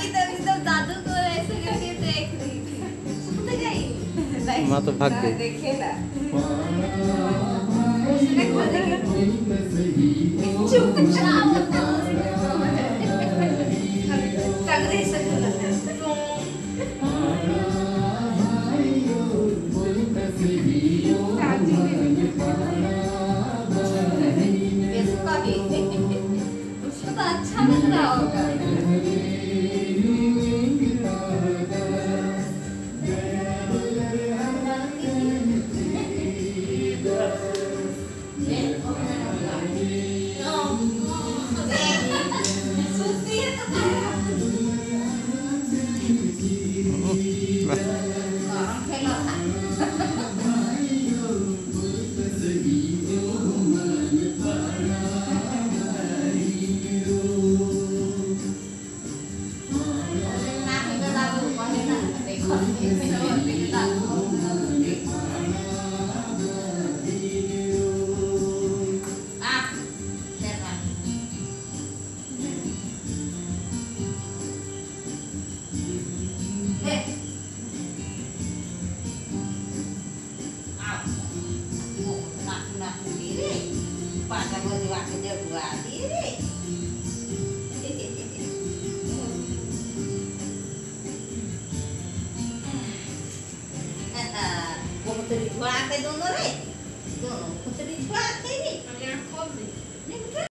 एकदम दादू को ऐसे करके देख रही थी। सुन गई माँ तो भाग गई। देखे ना चुपचाप टंगरे से उसको तो अच्छा लग रहा होगा। Pada mau diwakil dia dua diri. Mau terima dono re, dono terima ini. Kalian kau